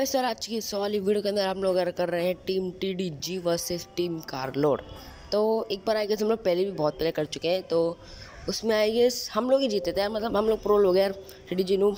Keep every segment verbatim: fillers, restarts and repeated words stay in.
भाई सर, आज की इस वाली वीडियो के अंदर हम लोग अगर कर रहे हैं team T D G versus team कारलोड। तो एक बार आई गेस हम लोग पहले भी बहुत पहले कर चुके हैं, तो उसमें आई गेस हम लोग ही जीते थे यार, मतलब हम लोग प्रो लोग यार। टी डी जी नू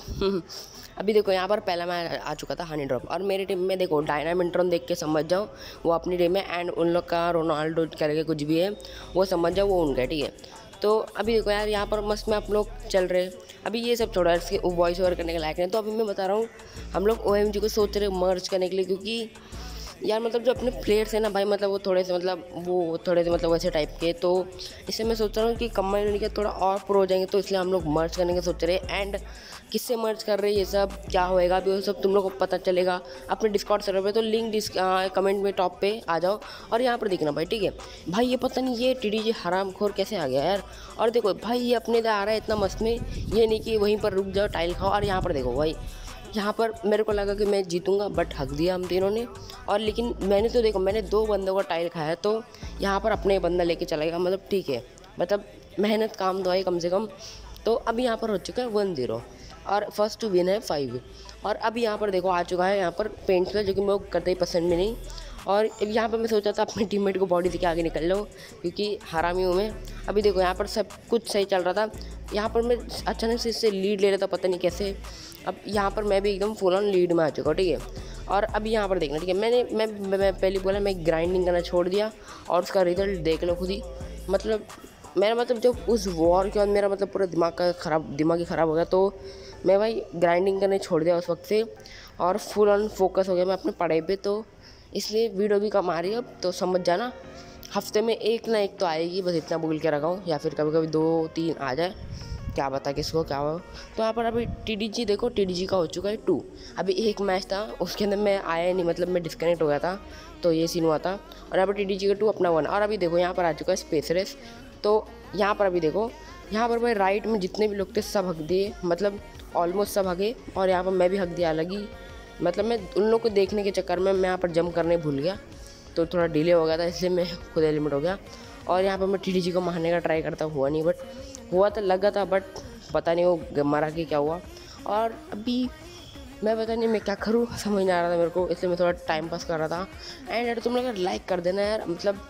अभी देखो यहाँ पर पहला मैच आ चुका था हनी ड्रॉप, और मेरी टीम में देखो डायनामिंट्रॉन देख के समझ जाओ वो अपनी टीम है, एंड उन लोग का रोनाल्डो करके कुछ भी है वो समझ जाओ वो उनका, ठीक है। तो अभी देखो यार यहाँ पर मस्त में आप लोग चल रहे, अभी ये सब छोड़ा इसके वॉइस ओवर करने के लायक नहीं। तो अभी मैं बता रहा हूँ हम लोग ओ एम जी को सोच रहे मर्ज करने के लिए, क्योंकि यार मतलब जो अपने प्लेयर्स हैं ना भाई, मतलब वो थोड़े से मतलब वो थोड़े से मतलब वैसे टाइप के, तो इससे मैं सोच रहा हूँ कि कंबाइन के थोड़ा और प्रो हो जाएंगे, तो इसलिए हम लोग मर्ज करने के सोच रहे हैं। एंड किससे मर्ज कर रहे हैं, ये सब क्या होएगा अभी वो सब तुम लोग को पता चलेगा अपने डिस्कॉर्ड सर्वर पे। तो लिंक डिस्क कमेंट में टॉप पे आ जाओ और यहाँ पर देखना भाई, ठीक है भाई। ये पता नहीं ये टी डी जी हरामखोर कैसे आ गया यार। और देखो भाई ये अपने इधर आ रहा है इतना मस्त में, ये नहीं कि वहीं पर रुक जाओ टाइल खाओ। और यहाँ पर देखो भाई, यहाँ पर मेरे को लगा कि मैं जीतूंगा, बट हक दिया हम तीनों ने। और लेकिन मैंने तो देखो मैंने दो बंदों का टाइल खाया, तो यहाँ पर अपने बंदा लेके चला गया, मतलब ठीक है, मतलब मेहनत काम तो आई कम से कम। तो अभी यहाँ पर हो चुका है वन ज़ीरो और फर्स्ट टू विन है फाइव। और अभी यहाँ पर देखो आ चुका है यहाँ पर पेंट्स पे, जो कि मैं करते ही पसंद भी नहीं। और यहाँ पर मैं सोचा था अपने टीममेट को बॉडी से आगे निकल लो, क्योंकि हरामी हूँ मैं। अभी देखो यहाँ पर सब कुछ सही चल रहा था, यहाँ पर मैं अचानक से इससे लीड ले रहा था पता नहीं कैसे। अब यहाँ पर मैं भी एकदम फुल ऑन लीड में आ चुका हूँ, ठीक है। और अभी यहाँ पर देखना, ठीक है, मैंने मैं मैं पहले बोला मैं ग्राइंडिंग करना छोड़ दिया, और उसका रिजल्ट देख लो खुद ही। मतलब मेरा मतलब जो उस वॉर के बाद मेरा मतलब पूरा दिमाग का ख़राब दिमाग ही ख़राब हो गया, तो मैं भाई ग्राइंडिंग करने छोड़ दिया उस वक्त से, और फुल ऑन फोकस हो गया मैं अपने पढ़ाई पे। तो इसलिए वीडियो भी कम आ रही है अब, तो समझ जाना हफ्ते में एक ना एक तो आएगी, बस इतना बोल के रखा हूँ, या फिर कभी कभी दो तीन आ जाए, क्या बता किसको क्या हो। तो यहाँ पर अभी टी डी जी देखो, टी डी जी का हो चुका है टू। अभी एक मैच था उसके अंदर मैं आया नहीं, मतलब मैं डिस्कनेक्ट हो गया था, तो ये सीन हुआ था। और यहाँ पर टी डी जी का टू अपना वन। और अभी देखो यहाँ पर आ चुका है स्पेस रेस। तो यहाँ पर अभी देखो, यहाँ पर भाई राइट में जितने भी लोग थे सब हक दिए, मतलब ऑलमोस्ट सब हगे। और यहाँ पर मैं भी हक दिया अलग ही, मतलब मैं उन लोग को देखने के चक्कर में मैं यहाँ पर जंप करने भूल गया, तो थोड़ा डिले हो गया था, इसलिए मैं खुद एलिमिनेट हो गया। और यहाँ पर मैं टी डी जी को मारने का ट्राई करता हुआ नहीं, बट हुआ तो लगा था, बट पता नहीं वो मारा कि क्या हुआ। और अभी मैं पता नहीं मैं क्या करूँ समझ नहीं आ रहा था मेरे को, इसलिए मैं थोड़ा टाइम पास कर रहा था। एंड यार तुम लोग लाइक कर देना यार, मतलब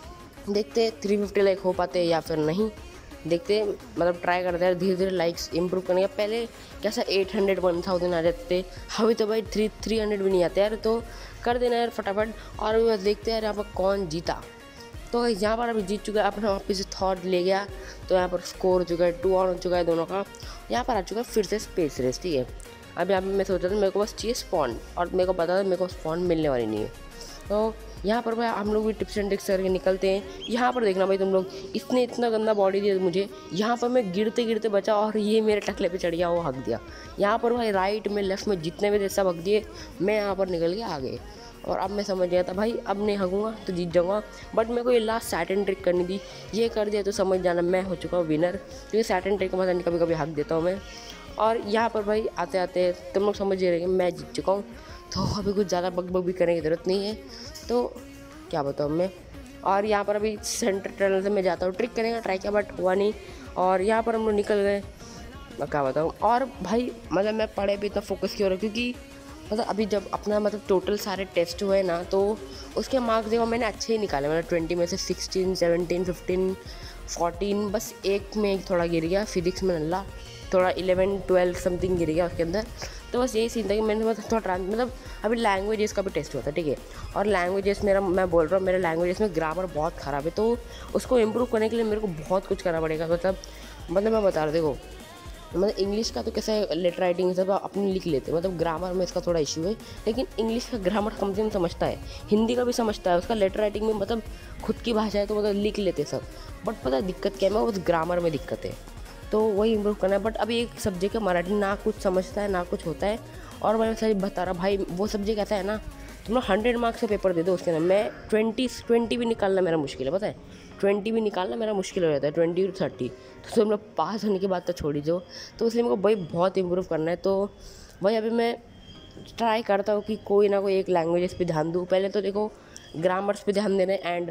देखते थ्री फिफ्टी लाइक हो पाते या फिर नहीं, देखते मतलब ट्राई करते हैं धीरे धीरे लाइक्स इंप्रूव करने का। पहले कैसा एट हंड्रेड वन थाउजेंड आ जाते, अभी तो भाई थ्री थ्री हंड्रेड भी नहीं आते यार। तो कर देना यार फटाफट। और अभी बस देखते हैं यार यहाँ पर कौन जीता। तो यहाँ पर अभी जीत चुका है अपना वापस से थॉट ले गया, तो यहाँ पर स्कोर हो चुका है टू ऑन हो चुका है दोनों का। यहाँ पर आ चुका है फिर से स्पेस रेस, ठीक है। अब यहाँ पर मैं सोचा था मेरे को बस चाहिए स्पॉन, और मेरे को पता था मेरे को स्पॉन मिलने वाली नहीं है। तो यहाँ पर भाई हम लोग भी टिप्स एंड ट्रिक्स करके निकलते हैं। यहाँ पर देखना भाई तुम लोग, इसने इतना गंदा बॉडी दिया मुझे, यहाँ पर मैं गिरते गिरते बचा और ये मेरे टकले पे चढ़ गया, वो हक दिया। यहाँ पर भाई राइट में लेफ्ट में जितने भी थे सब हक दिए, मैं यहाँ पर निकल गया आगे। और अब मैं समझ गया था भाई अब नहीं हकूँगा तो जीत जाऊँगा, बट मेरे को ये लास्ट सैटन ट्रिक करनी थी, ये कर दिया तो समझ जाना मैं हो चुका हूँ विनर, क्योंकि सैटन ट्रिक मतलब कभी कभी हक देता हूँ मैं। और यहाँ पर भाई आते आते तुम लोग समझ ही रहे मैं जीत चुका हूँ, तो अभी कुछ ज़्यादा बग बग भी करने की ज़रूरत नहीं है, तो क्या बताऊँ मैं। और यहाँ पर अभी सेंटर टनल से मैं जाता हूँ, ट्रिक करने का ट्राई किया बट हुआ नहीं, और यहाँ पर हम लोग निकल गए, मैं क्या बताऊँ। और भाई मतलब मैं पढ़ाई पे इतना फोकस क्यों रहा, क्योंकि मतलब अभी जब अपना मतलब टोटल सारे टेस्ट हुए ना, तो उसके मार्क्स देखो मैंने अच्छे ही निकाले, मतलब ट्वेंटी में से सिक्सटीन सेवनटीन फिफ्टीन फोर्टीन, बस एक में थोड़ा गिर गया, फिजिक्स में नल्ला थोड़ा इलेवन ट्वेल्व समथिंग गिर गया उसके अंदर। तो बस यही सीन था कि मैंने बस थोड़ा ट्रांस मतलब अभी लैंग्वेजेस का भी टेस्ट हुआ था, ठीक है। और लैंग्वेजेस मेरा मैं बोल रहा हूँ मेरे लैंग्वेजेस में ग्रामर बहुत ख़राब है, तो उसको इम्प्रूव करने के लिए मेरे को बहुत कुछ करना पड़ेगा। मतलब मतलब मैं बता रहा देखो, मतलब इंग्लिश का तो कैसा है लेटर राइटिंग सब अपनी लिख लेते हैं, मतलब ग्रामर में इसका थोड़ा इशू है, लेकिन इंग्लिश का ग्रामर कम से कम समझता है, हिंदी का भी समझता है, उसका लेटर राइटिंग में मतलब खुद की भाषा है तो मतलब लिख लेते सब। बट पता है दिक्कत क्या है, उस ग्रामर में दिक्कत है, तो वही इम्प्रूव करना है। बट अभी एक सब्जेक्ट है मराठी, ना कुछ समझता है ना कुछ होता है। और मैं सही बता रहा भाई, वो सब्जेक्ट ऐसा है ना, तुम लोग हंड्रेड मार्क्स का पेपर दे दो उसके अंदर, मैं ट्वेंटी ट्वेंटी भी निकालना मेरा मुश्किल है, पता है ट्वेंटी भी निकालना मेरा मुश्किल हो जाता है, ट्वेंटी टू थर्टी, तो तुम लोग पास होने के बाद तो छोड़ ही दो। तो इसलिए मेरे को भाई बहुत इम्प्रूव करना है, तो भाई अभी मैं ट्राई करता हूँ कि कोई ना कोई एक लैंग्वेजेस पे ध्यान दूँ। पहले तो देखो ग्रामर्स पे ध्यान देना है, एंड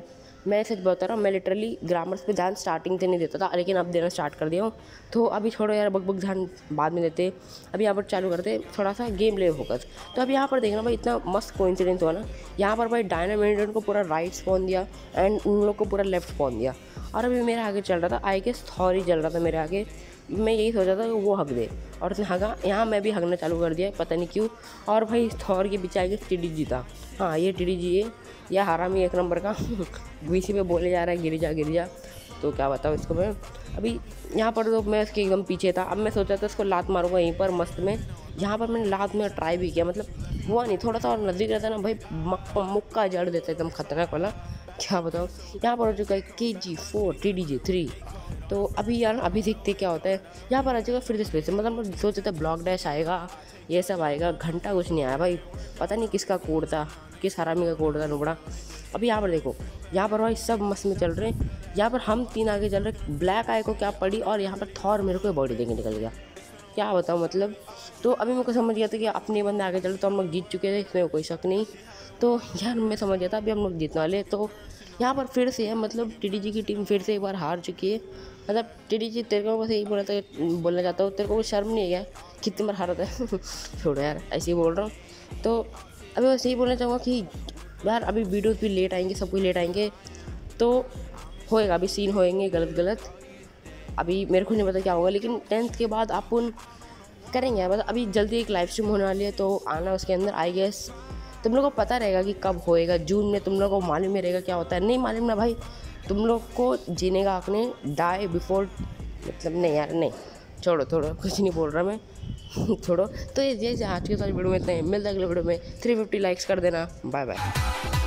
मैं सच बता रहा हूँ, मैं लिटरली ग्रामर्स पे ध्यान स्टार्टिंग से नहीं देता था, लेकिन अब देना स्टार्ट कर दिया हूँ। तो अभी छोड़ो यार, बक बक ध्यान बाद में देते। अभी यहाँ पर चालू करते थोड़ा सा गेम प्ले फोकस। तो अभी यहाँ पर देखना भाई, इतना मस्त कोइंसिडेंस हुआ ना, यहाँ पर भाई डायनामिनेटर को पूरा राइट स्पॉन दिया एंड उन लोग को पूरा लेफ्ट स्पॉन दिया। और अभी मेरे आगे चल रहा था, आई गेस थॉर ही चल रहा था मेरे आगे। मैं यही सोचा था कि वो हक दे, और उसने हगा। यहाँ मैं भी हगना चालू कर दिया, पता नहीं क्यों। और भाई थॉर के पीछे आगे टी डी जी था। हाँ, ये टी डी जी है, यह हरामी एक नंबर का वीसी पे बोले जा रहा है गिर जा गिर जा। तो क्या बताऊँ इसको मैं। अभी यहाँ पर तो मैं इसके एकदम पीछे था। अब मैं सोचा था इसको लात मारूंगा यहीं पर मस्त में। यहाँ पर मैंने लात में ट्राई भी किया, मतलब हुआ नहीं। थोड़ा सा और नज़दीक रहता ना भाई, मुक्का जड़ देता एकदम खतरनाक वाला। क्या बताऊँ। यहाँ पर हो चुका है K G four T D G three. तो अभी यार अभी देखते क्या होता है। यहाँ पर आ जाएगा फिर स्पेस, मतलब सोचते थे ब्लॉक डैश आएगा, ये सब आएगा। घंटा कुछ नहीं आया भाई, पता नहीं किसका कोड था, किस हरामी का कोड था नुबड़ा। अभी यहाँ पर देखो, यहाँ पर भाई सब मस्त में चल रहे हैं। यहाँ पर हम तीन आगे चल रहे, ब्लैक आई को क्या पड़ी, और यहाँ पर थॉर मेरे को बॉडी देके निकल गया। क्या बताऊँ मतलब। तो अभी मेरे को समझ गया था कि अपने बंदे आगे चल, तो हम लोग जीत चुके थे, इसमें कोई शक नहीं। तो यार मैं समझ गया था अभी हम लोग जीतने वाले। तो यहाँ पर फिर से है, मतलब टीडीजी की टीम फिर से एक बार हार चुकी है। मतलब टीडीजी तेरे को बस यही बोला था, बोलना चाहता हूँ, तेरे को कोई शर्म नहीं है क्या कितनी बार हारा था छोड़ो यार, ऐसे ही बोल रहा हूँ। तो अभी बस यही बोलना चाहूँगा कि यार अभी वीडियोस भी लेट आएंगे, सब कुछ लेट आएंगे, तो होएगा, अभी सीन होएंगे गलत गलत। अभी मेरे को नहीं पता क्या होगा, लेकिन टेंथ के बाद अपन करेंगे। मतलब अभी जल्दी एक लाइव स्ट्रीम होने वाली है, तो आना उसके अंदर। आई गेस तुम लोग को पता रहेगा कि कब होएगा, जून में। तुम लोग को मालूम ही रहेगा क्या होता है, नहीं मालूम ना भाई। तुम लोग को जीने का आपने डाई बिफोर, मतलब नहीं यार नहीं, छोड़ो छोड़ो, कुछ नहीं बोल रहा मैं छोड़ो। तो ये आज की सारी वीडियो में इतना ही, मिलता है अगले वीडियो में। थ्री फिफ्टी लाइक्स कर देना। Bye bye.